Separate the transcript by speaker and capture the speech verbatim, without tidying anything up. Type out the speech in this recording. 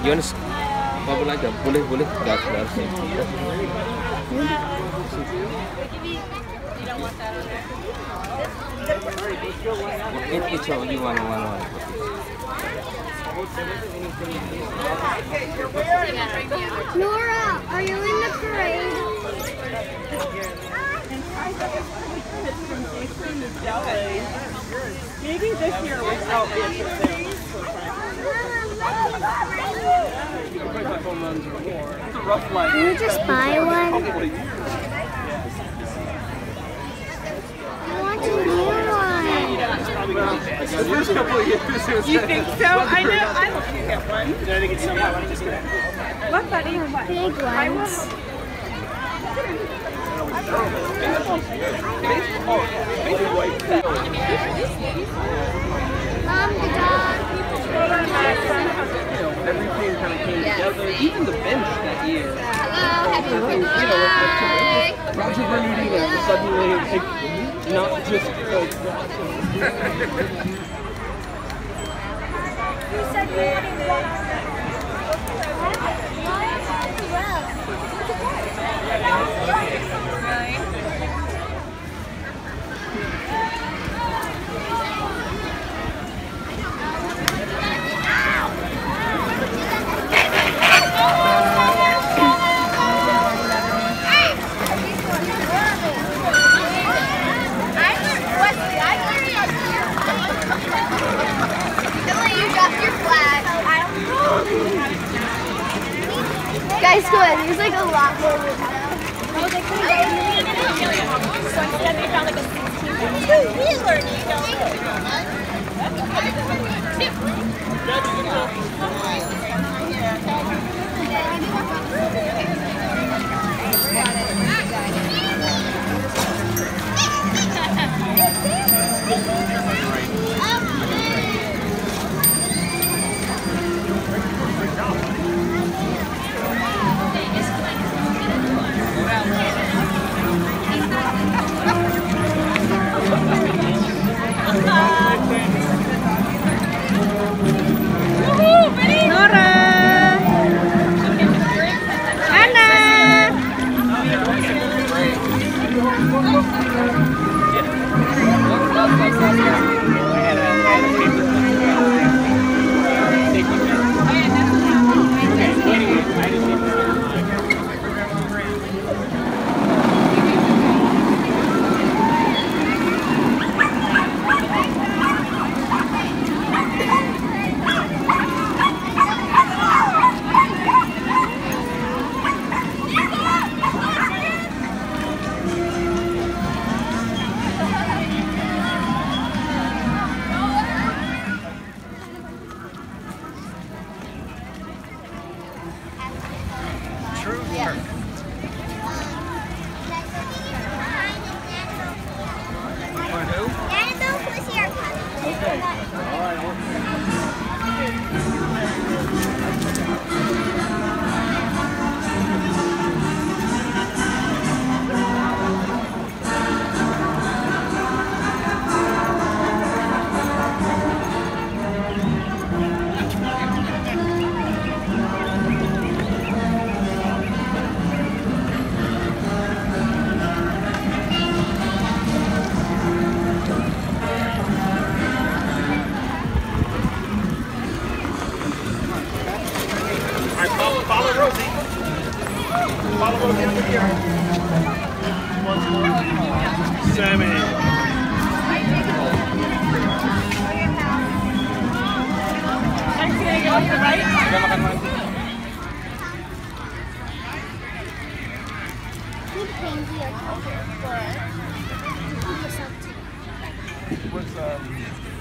Speaker 1: Gimana? Ngobrol aja, boleh boleh nggak harus nih. It, it's all you want, one, one.
Speaker 2: Noora, are you in the parade?
Speaker 3: Maybe this year without it. It's a rough life.
Speaker 2: Can you just buy one? I want to hear one.
Speaker 3: The first couple of years. You think so? I know. I hope you get one. Did I get some? What, buddy? What?
Speaker 2: Big ones. Mom, the dog.
Speaker 3: Everything kind of came together. Even the bench that year.
Speaker 2: Hello, happy birthday.
Speaker 3: You know, like, project we're meeting and suddenly like, not just like.
Speaker 2: You said you wanted one. Guys, come on. There's like a lot more than that. I was like, so instead they found like a sixteen wheeler.
Speaker 3: What's um